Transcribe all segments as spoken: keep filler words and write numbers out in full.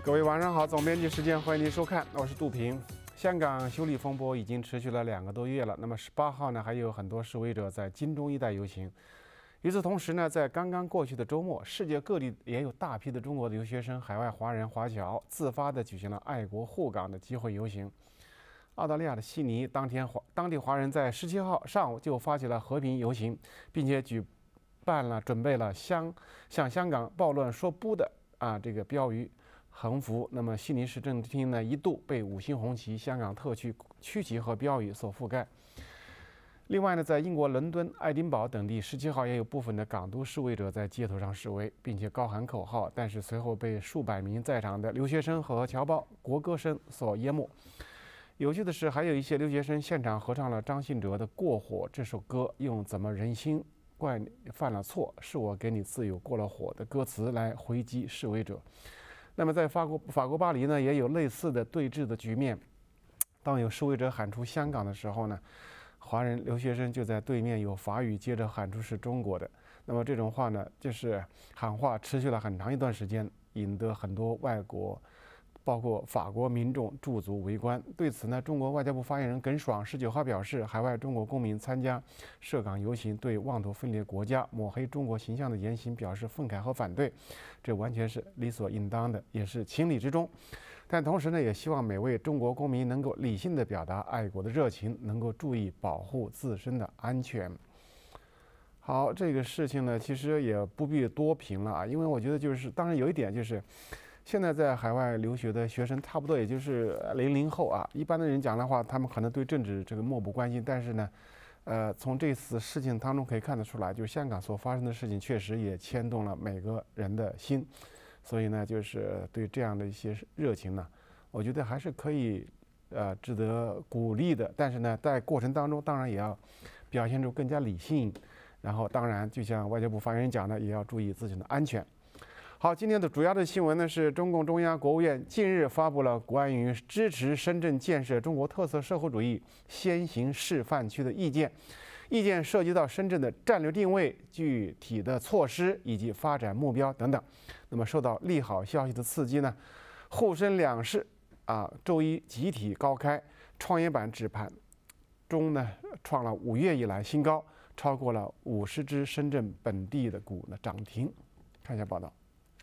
各位晚上好，总编辑时间，欢迎您收看，我是杜平。香港修例风波已经持续了两个多月了，那么十八号呢，还有很多示威者在金钟一带游行。与此同时呢，在刚刚过去的周末，世界各地也有大批的中国的留学生、海外华人华侨自发地举行了爱国护港的集会游行。澳大利亚的悉尼当天华当地华人在十七号上午就发起了和平游行，并且举办了准备了香向香港暴乱说不的啊这个标语横幅。那么悉尼市政厅呢一度被五星红旗、香港特区区旗和标语所覆盖。另外呢，在英国伦敦、爱丁堡等地，十七号也有部分的港督示威者在街头上示威，并且高喊口号，但是随后被数百名在场的留学生和侨胞国歌声所淹没。有趣的是，还有一些留学生现场合唱了张信哲的《过火》这首歌，用怎么忍心怪你犯了错，是我给你自由过了火的歌词来回击示威者。那么在法国法国巴黎呢，也有类似的对峙的局面。当有示威者喊出香港的时候呢，华人留学生就在对面有法语接着喊出是中国的。那么这种话呢，就是喊话持续了很长一段时间，引得很多外国包括法国民众驻足围观。对此呢，中国外交部发言人耿爽十九号表示，海外中国公民参加涉港游行对妄图分裂国家、抹黑中国形象的言行表示愤慨和反对，这完全是理所应当的，也是情理之中。但同时呢，也希望每位中国公民能够理性地表达爱国的热情，能够注意保护自身的安全。好，这个事情呢，其实也不必多评了啊，因为我觉得就是，当然有一点就是。现在在海外留学的学生，差不多也就是零零后啊。一般的人讲的话，他们可能对政治这个漠不关心，但是呢，呃，从这次事情当中可以看得出来，就是香港所发生的事情确实也牵动了每个人的心，所以呢，就是对这样的一些热情呢，我觉得还是可以呃值得鼓励的。但是呢，在过程当中，当然也要表现出更加理性，然后当然就像外交部发言人讲的，也要注意自己的安全。好，今天的主要的新闻呢是中共中央、国务院近日发布了关于支持深圳建设中国特色社会主义先行示范区的意见。意见涉及到深圳的战略定位、具体的措施以及发展目标等等。那么受到利好消息的刺激呢，沪深两市啊周一集体高开，创业板指盘中呢创了五月以来新高，超过了五十只深圳本地的股呢涨停。看一下报道。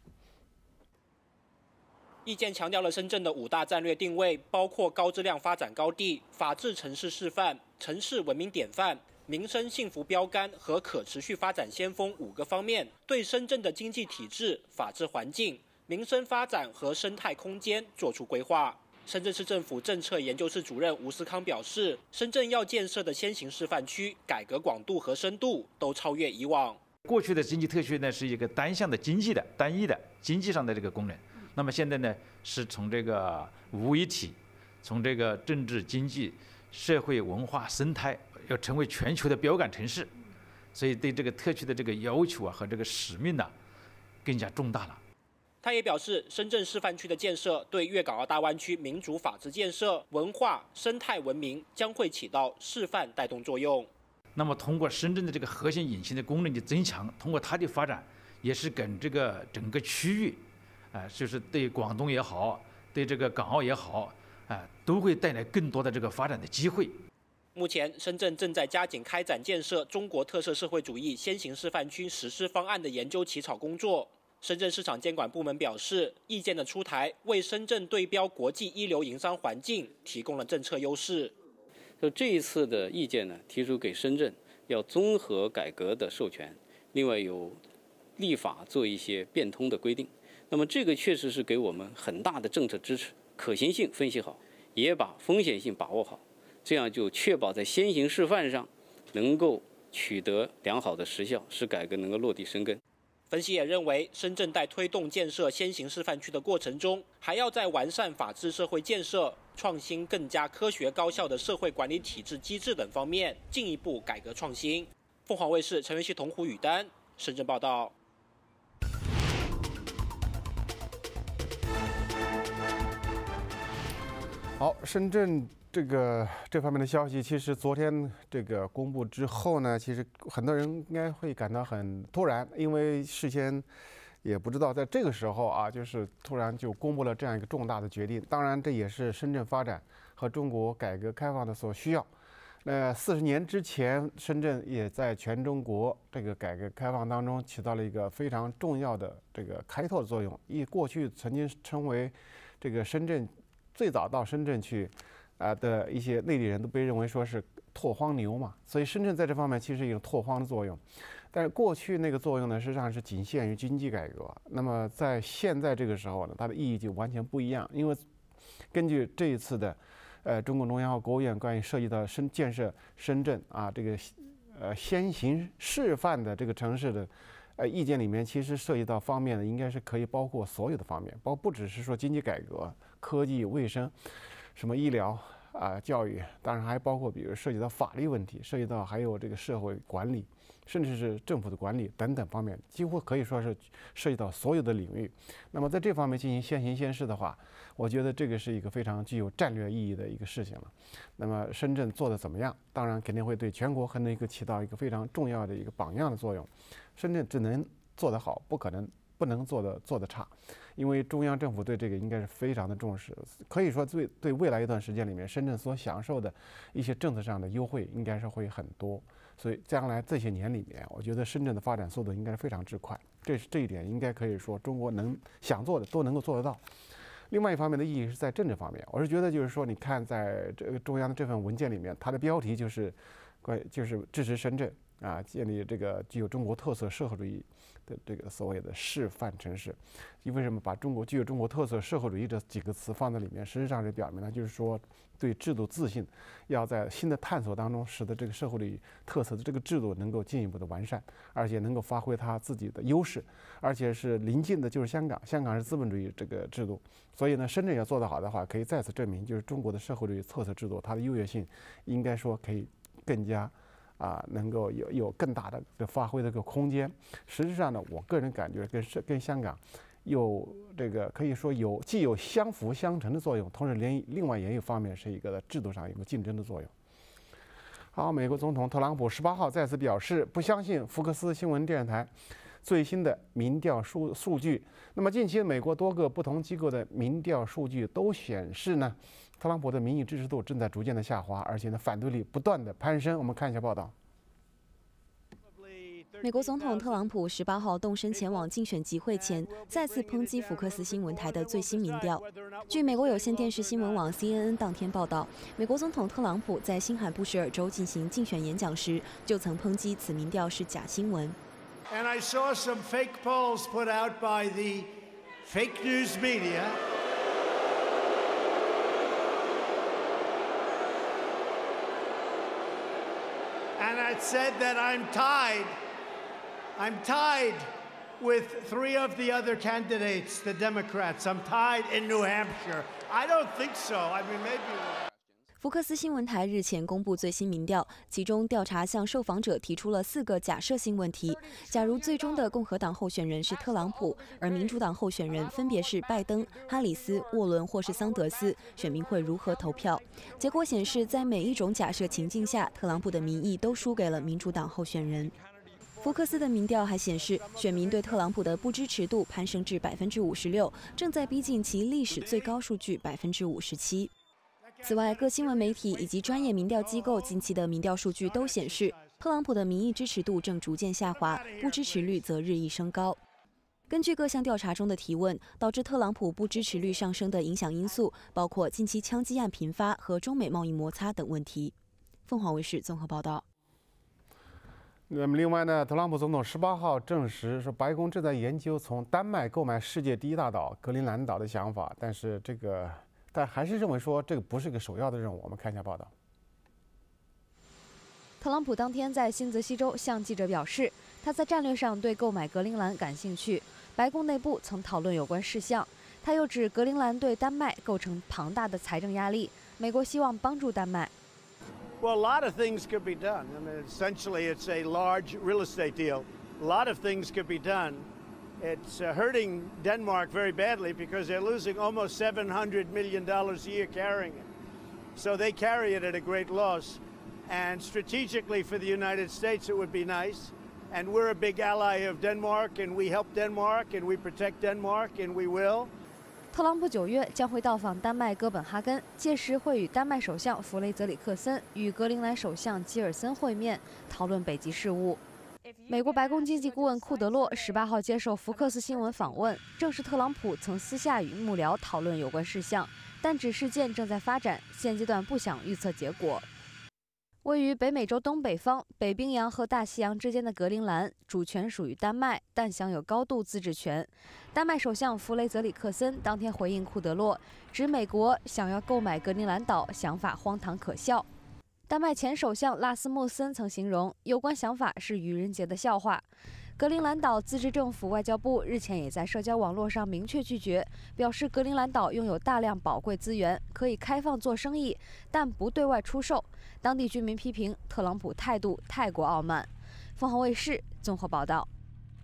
意见强调了深圳的五大战略定位，包括高质量发展高地、法治城市示范、城市文明典范、民生幸福标杆和可持续发展先锋五个方面，对深圳的经济体制、法治环境、民生发展和生态空间作出规划。深圳市政府政策研究室主任吴思康表示，深圳要建设的先行示范区，改革广度和深度都超越以往。 过去的经济特区呢是一个单向的经济的、单一的经济上的这个功能。那么现在呢，是从这个五一体，从这个政治、经济、社会、文化、生态，要成为全球的标杆城市，所以对这个特区的这个要求啊和这个使命呢、啊，更加重大了。 他也表示，深圳示范区的建设对粤港澳大湾区民主法治建设、文化、生态文明将会起到示范带动作用。 那么通过深圳的这个核心引擎的功能的增强，通过它的发展，也是跟这个整个区域。啊，就是对广东也好，对这个港澳也好，啊，都会带来更多的这个发展的机会。 目前，深圳正在加紧开展建设中国特色社会主义先行示范区实施方案的研究起草工作。深圳市场监管部门表示，意见的出台为深圳对标国际一流营商环境提供了政策优势。 就这一次的意见呢，提出给深圳要综合改革的授权，另外有立法做一些变通的规定。那么这个确实是给我们很大的政策支持，可行性分析好，也把风险性把握好，这样就确保在先行示范上能够取得良好的实效，使改革能够落地生根。 分析也认为，深圳在推动建设先行示范区的过程中，还要在完善法治社会建设、创新更加科学高效的社会管理体制机制等方面进一步改革创新。凤凰卫视陈元熙、童虎、宇丹，深圳报道。 好，深圳这个这方面的消息，其实昨天这个公布之后呢，其实很多人应该会感到很突然，因为事先也不知道在这个时候啊，就是突然就公布了这样一个重大的决定。当然，这也是深圳发展和中国改革开放的所需要。那四十年之前，深圳也在全中国这个改革开放当中起到了一个非常重要的这个开拓的作用。一过去曾经称为这个深圳最早到深圳去啊的一些内地人都被认为说是拓荒牛嘛，所以深圳在这方面其实有拓荒的作用。但是过去那个作用呢，实际上是仅限于经济改革。那么在现在这个时候呢，它的意义就完全不一样，因为根据这一次的。呃，中共中央和国务院关于涉及到深建设深圳啊这个呃先行示范的这个城市的呃意见里面，其实涉及到方面呢，应该是可以包括所有的方面，包括不只是说经济改革、科技、卫生、什么医疗啊、教育，当然还包括比如涉及到法律问题，涉及到还有这个社会管理，甚至是政府的管理等等方面，几乎可以说是涉及到所有的领域。那么在这方面进行先行先试的话，我觉得这个是一个非常具有战略意义的一个事情了。那么深圳做的怎么样？当然肯定会对全国可能一个起到一个非常重要的一个榜样的作用。深圳只能做得好，不可能不能做得做得差，因为中央政府对这个应该是非常的重视。可以说对对未来一段时间里面，深圳所享受的一些政策上的优惠应该是会很多。所以将来这些年里面，我觉得深圳的发展速度应该是非常之快。这是这一点应该可以说中国能想做的都能够做得到。另外一方面的意义是在政治方面，我是觉得就是说，你看在这个中央的这份文件里面，它的标题就是关就是支持深圳啊，建立这个具有中国特色社会主义的这个所谓的示范城市。因为什么把中国具有中国特色社会主义这几个词放在里面，实际上是表明呢，就是说对制度自信，要在新的探索当中，使得这个社会主义特色的这个制度能够进一步的完善，而且能够发挥它自己的优势，而且是临近的就是香港，香港是资本主义这个制度，所以呢，深圳要做得好的话，可以再次证明，就是中国的社会主义特色制度它的优越性，应该说可以更加。啊，能够有有更大的的发挥的一个空间。实际上呢，我个人感觉跟跟香港有这个可以说有既有相辅相成的作用，同时连另外也有方面是一个制度上有个竞争的作用。好，美国总统特朗普十八号再次表示不相信福克斯新闻电视台最新的民调数数据。那么近期美国多个不同机构的民调数据都显示呢，特朗普的民意支持度正在逐渐的下滑，而且呢反对率不断的攀升。我们看一下报道。 美国总统特朗普十八号动身前往竞选集会前，再次抨击福克斯新闻台的最新民调。据美国有线电视新闻网 C N N 当天报道，美国总统特朗普在新罕布什尔州进行竞选演讲时，就曾抨击此民调是假新闻。 And I saw some fake polls put out by the fake news media. And I said that I'm tied. I'm tied with three of the other candidates, the Democrats. I'm tied in New Hampshire. I don't think so. I mean, maybe. 福克斯新闻台日前公布最新民调，其中调查向受访者提出了四个假设性问题：假如最终的共和党候选人是特朗普，而民主党候选人分别是拜登、哈里斯、沃伦或是桑德斯，选民会如何投票？结果显示，在每一种假设情境下，特朗普的民意都输给了民主党候选人。福克斯的民调还显示，选民对特朗普的不支持度攀升至百分之五十六，正在逼近其历史最高数据百分之五十七。此外，各新闻媒体以及专业民调机构近期的民调数据都显示，特朗普的民意支持度正逐渐下滑，不支持率则日益升高。根据各项调查中的提问，导致特朗普不支持率上升的影响因素包括近期枪击案频发和中美贸易摩擦等问题。凤凰卫视综合报道。 那么另外呢，特朗普总统十八号证实说，白宫正在研究从丹麦购买世界第一大岛格陵兰岛的想法，但是这个。但还是认为说这个不是个首要的任务。我们看一下报道。 特朗普当天在新泽西州向记者表示，他在战略上对购买格陵兰感兴趣。白宫内部曾讨论有关事项。他又指格陵兰对丹麦构成庞大的财政压力，美国希望帮助丹麦。 Well, a lot of things could be done. I mean, essentially, it's a large real estate deal. A lot of things could be done. It's uh, hurting Denmark very badly because they're losing almost seven hundred million dollars a year carrying it. So they carry it at a great loss. And strategically for the United States, it would be nice. And we're a big ally of Denmark, and we help Denmark, and we protect Denmark, and we will. 特朗普九月将会到访丹麦哥本哈根，届时会与丹麦首相弗雷泽里克森与格陵兰首相基尔森会面，讨论北极事务。美国白宫经济顾问库德洛十八号接受福克斯新闻访问，证实特朗普曾私下与幕僚讨论有关事项，但指事件正在发展，现阶段不想预测结果。 位于北美洲东北方、北冰洋和大西洋之间的格陵兰，主权属于丹麦，但享有高度自治权。丹麦首相弗雷泽里克森当天回应库德洛，指美国想要购买格陵兰岛想法荒唐可笑。丹麦前首相拉斯穆森曾形容有关想法是愚人节的笑话。 格陵兰岛自治政府外交部日前也在社交网络上明确拒绝，表示格陵兰岛拥有大量宝贵资源，可以开放做生意，但不对外出售。当地居民批评特朗普态度太过傲慢。凤凰卫视综合报道。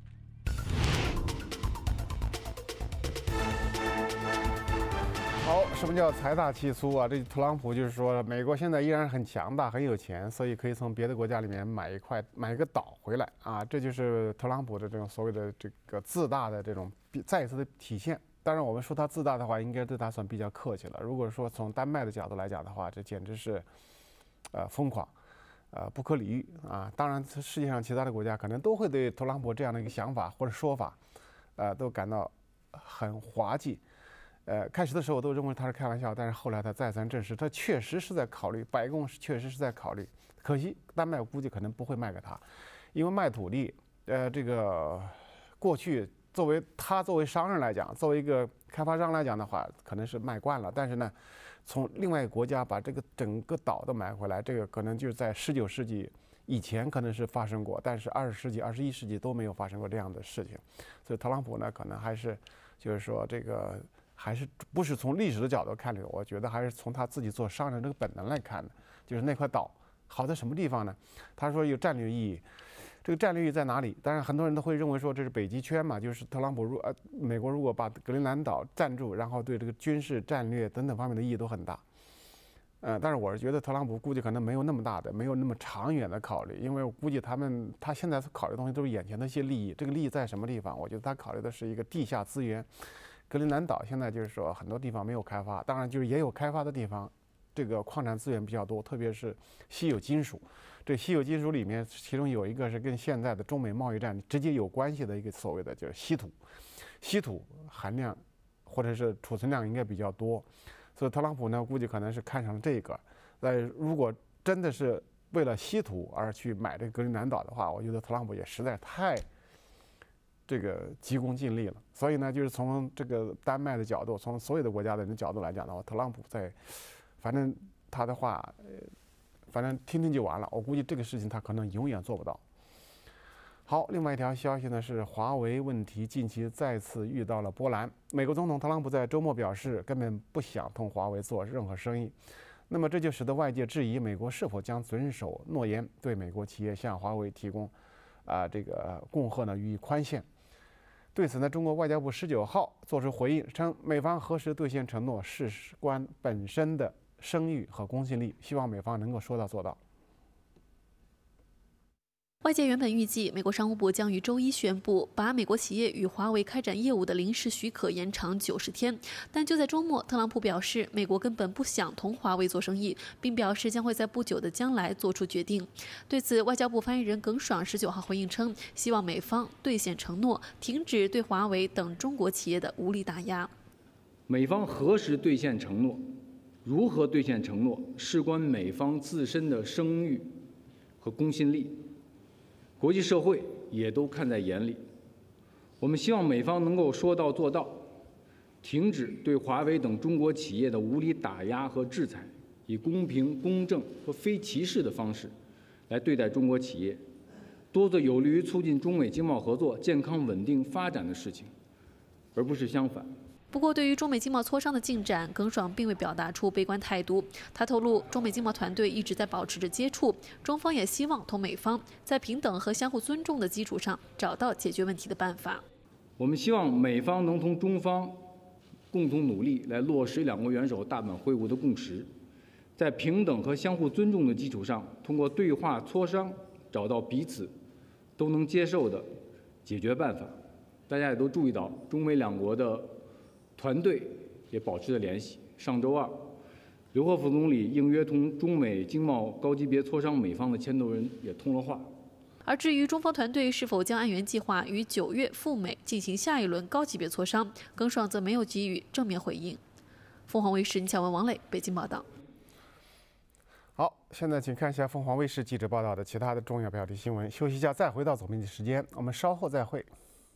好，什么叫财大气粗啊？这特朗普就是说，美国现在依然很强大、很有钱，所以可以从别的国家里面买一块、买一个岛回来啊！这就是特朗普的这种所谓的这个自大的这种再一次的体现。当然，我们说他自大的话，应该对他算比较客气了。如果说从丹麦的角度来讲的话，这简直是呃疯狂，呃不可理喻啊！当然，世界上其他的国家可能都会对特朗普这样的一个想法或者说法，呃，都感到很滑稽。 呃，开始的时候我都认为他是开玩笑，但是后来他再三证实，他确实是在考虑，白宫是确实是在考虑。可惜丹麦估计可能不会卖给他，因为卖土地，呃，这个过去作为他作为商人来讲，作为一个开发商来讲的话，可能是卖惯了。但是呢，从另外一个国家把这个整个岛都买回来，这个可能就是在十九世纪以前可能是发生过，但是二十世纪、二十一世纪都没有发生过这样的事情。所以特朗普呢，可能还是就是说这个。 还是不是从历史的角度看的？我觉得还是从他自己做商人这个本能来看的。就是那块岛好在什么地方呢？他说有战略意义，这个战略意义在哪里？当然很多人都会认为说这是北极圈嘛，就是特朗普如呃美国如果把格陵兰岛占住，然后对这个军事战略等等方面的意义都很大。呃，但是我是觉得特朗普估计可能没有那么大的，没有那么长远的考虑，因为我估计他们他现在考虑的东西都是眼前的一些利益。这个利益在什么地方？我觉得他考虑的是一个地下资源。 格陵兰岛现在就是说很多地方没有开发，当然就是也有开发的地方，这个矿产资源比较多，特别是稀有金属。这稀有金属里面，其中有一个是跟现在的中美贸易战直接有关系的一个所谓的就是稀土，稀土含量或者是储存量应该比较多，所以特朗普呢估计可能是看上了这个。呃，如果真的是为了稀土而去买这个格陵兰岛的话，我觉得特朗普也实在太。 这个急功近利了，所以呢，就是从这个丹麦的角度，从所有的国家的人的角度来讲的话，特朗普在，反正他的话，呃，反正听听就完了。我估计这个事情他可能永远做不到。好，另外一条消息呢是华为问题近期再次遇到了波澜。美国总统特朗普在周末表示，根本不想同华为做任何生意。那么这就使得外界质疑美国是否将遵守诺言，对美国企业向华为提供啊、呃、这个供货呢予以宽限。 对此呢，中国外交部十九号作出回应，称美方何时兑现承诺，事关本身的声誉和公信力，希望美方能够说到做到。 外界原本预计，美国商务部将于周一宣布把美国企业与华为开展业务的临时许可延长九十天。但就在周末，特朗普表示，美国根本不想同华为做生意，并表示将会在不久的将来做出决定。对此，外交部发言人耿爽十九号回应称，希望美方兑现承诺，停止对华为等中国企业的无理打压。 美方何时兑现承诺，如何兑现承诺，事关美方自身的声誉和公信力。 国际社会也都看在眼里，我们希望美方能够说到做到，停止对华为等中国企业的无理打压和制裁，以公平、公正和非歧视的方式来对待中国企业，多做有利于促进中美经贸合作健康稳定发展的事情，而不是相反。 不过，对于中美经贸磋商的进展，耿爽并未表达出悲观态度。他透露，中美经贸团队一直在保持着接触，中方也希望同美方在平等和相互尊重的基础上找到解决问题的办法。 我们希望美方能同中方共同努力，来落实两国元首大阪会晤的共识，在平等和相互尊重的基础上，通过对话磋商找到彼此都能接受的解决办法。大家也都注意到，中美两国的团队也保持着联系。上周二，刘鹤副总理应约同中美经贸高级别磋商美方的牵头人也通了话。 而至于中方团队是否将按原计划于九月赴美进行下一轮高级别磋商，耿爽则没有给予正面回应。凤凰卫视倪巧文、王磊北京报道。 好，现在请看一下凤凰卫视记者报道的其他的重要标题新闻。休息一下，再回到总编辑时间，我们稍后再会。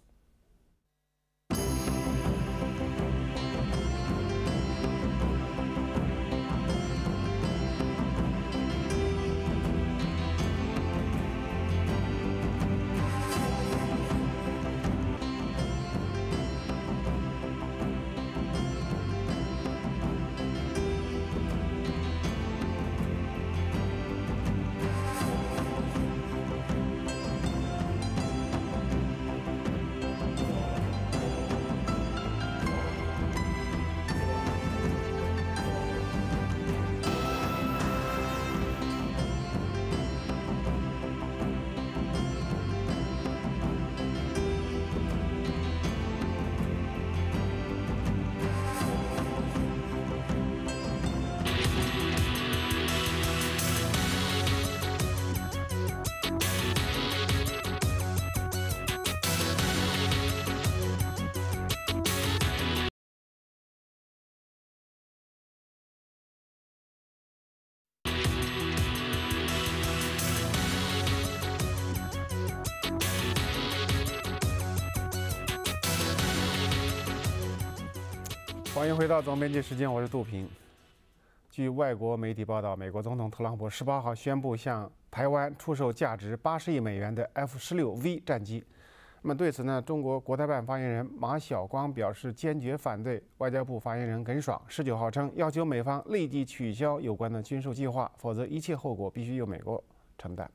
欢迎回到总编辑时间，我是杜平。据外国媒体报道，美国总统特朗普十八号宣布向台湾出售价值八十亿美元的 F 十六 V 战机。那么对此呢，中国国台办发言人马晓光表示坚决反对。外交部发言人耿爽十九号称，要求美方立即取消有关的军售计划，否则一切后果必须由美国承担。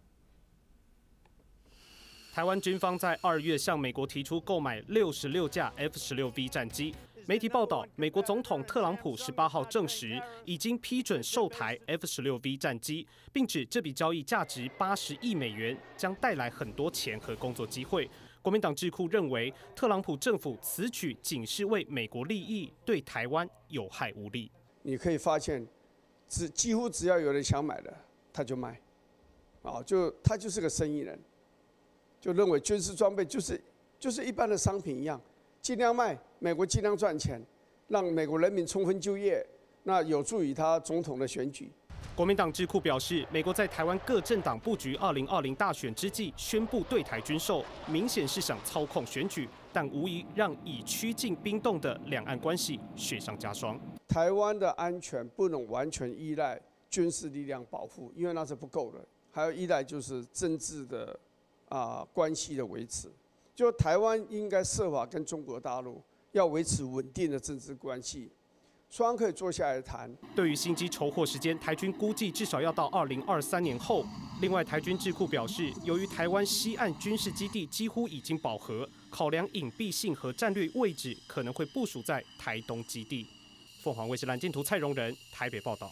台湾军方在二月向美国提出购买六十六架 F 十六 V 战机。媒体报道，美国总统特朗普十八号证实，已经批准售台 F 十六 V 战机，并指这笔交易价值八十亿美元，将带来很多钱和工作机会。国民党智库认为，特朗普政府此举仅是为美国利益，对台湾有害无利。 你可以发现，只几乎只要有人想买的，他就卖，啊，就他就是个生意人，就认为军事装备就是就是一般的商品一样。尽量卖，美国尽量赚钱，让美国人民充分就业，那有助于他总统的选举。 国民党智库表示，美国在台湾各政党布局二零二零大选之际宣布对台军售，明显是想操控选举，但无疑让已趋近冰冻的两岸关系雪上加霜。 台湾的安全不能完全依赖军事力量保护，因为那是不够的，还要依赖就是政治的啊、呃、关系的维持。就台湾应该设法跟中国大陆要维持稳定的政治关系，双方可以坐下来谈。 对于新机筹货时间，台军估计至少要到二零二三年后。另外，台军智库表示，由于台湾西岸军事基地几乎已经饱和，考量隐蔽性和战略位置，可能会部署在台东基地。凤凰卫视蓝镜图蔡荣仁台北报道。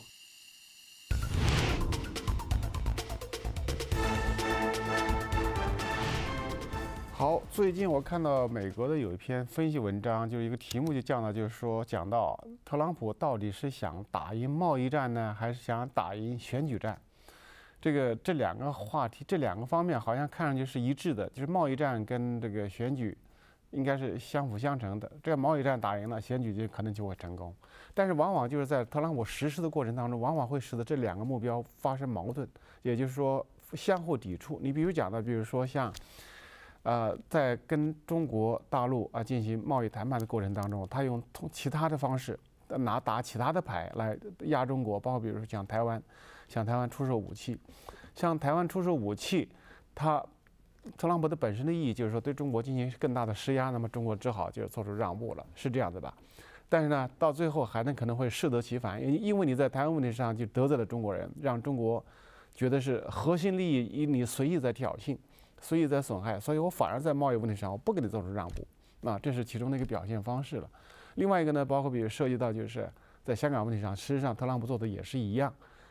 好，最近我看到美国的有一篇分析文章，就是一个题目就讲到，就是说讲到特朗普到底是想打赢贸易战呢，还是想打赢选举战？这个这两个话题，这两个方面好像看上去是一致的，就是贸易战跟这个选举应该是相辅相成的。这个贸易战打赢了，选举就可能就会成功。但是往往就是在特朗普实施的过程当中，往往会使得这两个目标发生矛盾，也就是说相互抵触。你比如讲的，比如说像。呃，在跟中国大陆啊进行贸易谈判的过程当中，他用通其他的方式拿打其他的牌来压中国，包括比如说向台湾，向台湾出售武器，向台湾出售武器，他特朗普的本身的意义就是说对中国进行更大的施压，那么中国只好就做出让步了，是这样子吧？但是呢，到最后还能可能会适得其反，因因为你在台湾问题上就得罪了中国人，让中国觉得是核心利益以你随意在挑衅。所以在损害，所以我反而在贸易问题上我不给你做出让步，啊，这是其中的一个表现方式了。另外一个呢，包括比如涉及到就是在香港问题上，事实上特朗普做的也是一样，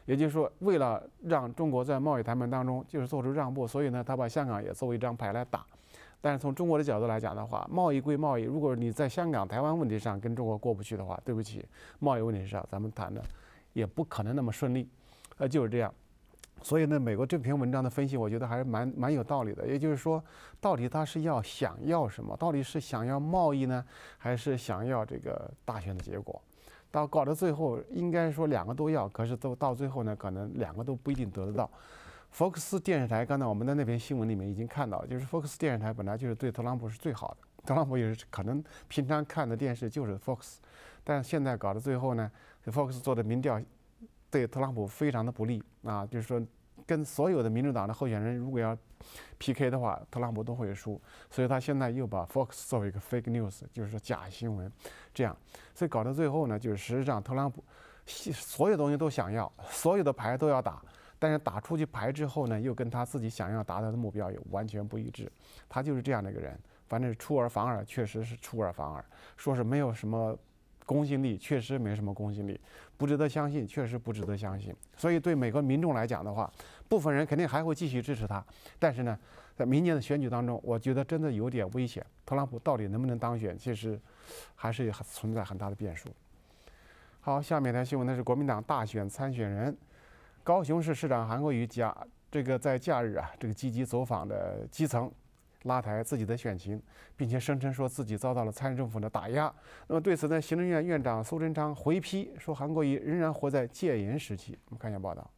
也就是说，为了让中国在贸易谈判当中就是做出让步，所以呢，他把香港也作为一张牌来打。但是从中国的角度来讲的话，贸易归贸易，如果你在香港、台湾问题上跟中国过不去的话，对不起，贸易问题上咱们谈的也不可能那么顺利，呃，就是这样。所以呢，美国这篇文章的分析，我觉得还是蛮蛮有道理的。也就是说，到底他是要想要什么？到底是想要贸易呢，还是想要这个大选的结果？到搞到最后，应该说两个都要，可是都到最后呢，可能两个都不一定得得到。福克斯电视台，刚才我们在那篇新闻里面已经看到，就是福克斯电视台本来就是对特朗普是最好的，特朗普也是可能平常看的电视就是 Fox， 但是现在搞到最后呢 ，Fox 做的民调对特朗普非常的不利啊，就是说跟所有的民主党的候选人如果要 P K 的话，特朗普都会输，所以他现在又把 Fox 作为一个 fake news， 就是说假新闻，这样，所以搞到最后呢，就是实际上特朗普所有东西都想要，所有的牌都要打。但是打出去牌之后呢，又跟他自己想要达到的目标也完全不一致。他就是这样的一个人，反正出尔反尔，确实是出尔反尔。说是没有什么公信力，确实没什么公信力，不值得相信，确实不值得相信。所以对美国民众来讲的话，部分人肯定还会继续支持他。但是呢，在明年的选举当中，我觉得真的有点危险。特朗普到底能不能当选，其实还是存在很大的变数。好，下面一条新闻呢是国民党大选参选人。高雄市市长韩国瑜假这个在假日啊，这个积极走访的基层，拉抬自己的选情，并且声称说自己遭到了参与政府的打压。那么对此呢，行政院院长苏贞昌回批说，韩国瑜仍然活在戒严时期。我们看一下报道。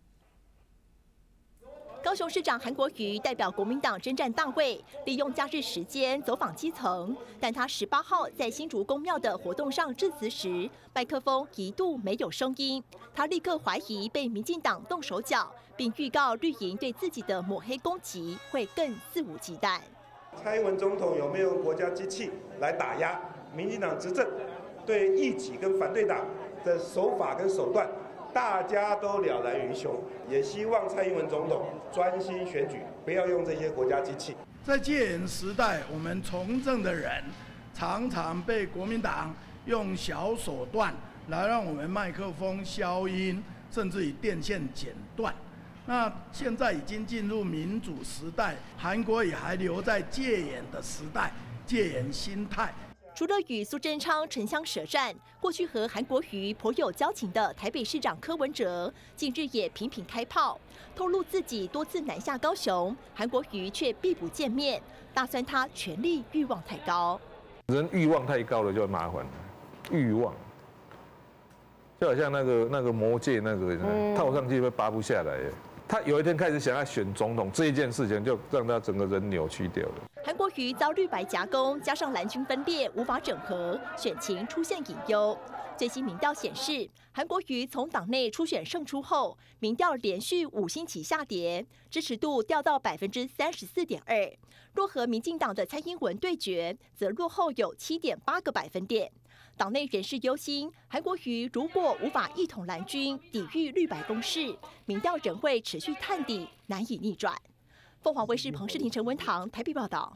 高雄市长韩国瑜代表国民党征战大会，利用假日时间走访基层。但他十八号在新竹公庙的活动上致辞时，麦克风一度没有声音。他立刻怀疑被民进党动手脚，并预告绿营对自己的抹黑攻击会更肆无忌惮。 蔡英文总统有没有国家机器来打压民进党执政？对异己跟反对党的手法跟手段，大家都了然于胸，也希望蔡英文总统专心选举，不要用这些国家机器。 在戒严时代，我们从政的人常常被国民党用小手段来让我们麦克风消音，甚至以电线剪断。那现在已经进入民主时代，韩国也还留在戒严的时代，戒严心态。 除了与苏贞昌唇枪舌战，过去和韩国瑜颇有交情的台北市长柯文哲，近日也频频开炮，透露自己多次南下高雄，韩国瑜却避不见面，大算他权力欲望太高。 人欲望太高了就麻烦了，欲望就好像那个那个魔戒那个人套上去会拔不下来。他有一天开始想要选总统这一件事情，就让他整个人扭曲掉了。 韩国瑜遭绿白夹攻，加上蓝军分裂，无法整合，选情出现隐忧。最新民调显示，韩国瑜从党内初选胜出后，民调连续五星期下跌，支持度掉到百分之三十四点二。若和民进党的蔡英文对决，则落后有七点八个百分点。党内人士忧心，韩国瑜如果无法一统蓝军，抵御绿白攻势，民调仍会持续探底，难以逆转。凤凰卫视彭世廷、陈文堂台北报道。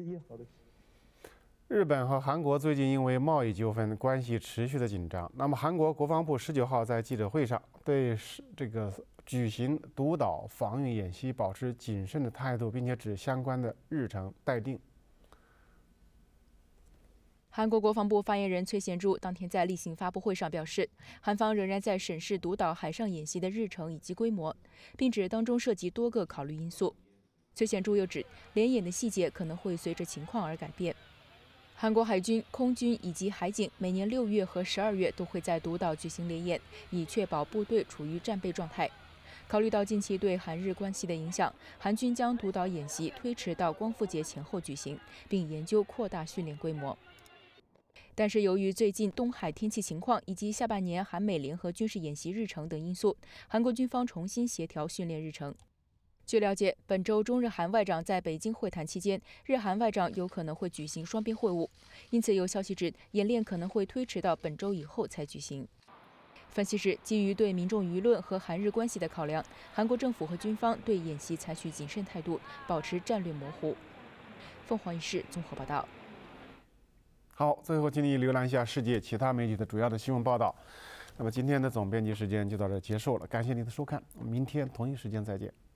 日本和韩国最近因为贸易纠纷关系持续的紧张。那么，韩国国防部十九号在记者会上对这个举行独岛防御演习保持谨慎的态度，并且指相关的日程待定。 韩国国防部发言人崔贤柱当天在例行发布会上表示，韩方仍然在审视独岛海上演习的日程以及规模，并指当中涉及多个考虑因素。崔贤柱又指，联演的细节可能会随着情况而改变。韩国海军、空军以及海警每年六月和十二月都会在独岛举行联演，以确保部队处于战备状态。考虑到近期对韩日关系的影响，韩军将独岛演习推迟到光复节前后举行，并研究扩大训练规模。但是，由于最近东海天气情况以及下半年韩美联合军事演习日程等因素，韩国军方重新协调训练日程。据了解，本周中日韩外长在北京会谈期间，日韩外长有可能会举行双边会晤，因此有消息指演练可能会推迟到本周以后才举行。分析是，基于对民众舆论和韩日关系的考量，韩国政府和军方对演习采取谨慎态度，保持战略模糊。凤凰卫视综合报道。 好，最后请你浏览一下世界其他媒体的主要的新闻报道。 那么今天的总编辑时间就到这结束了，感谢您的收看，我们明天同一时间再见。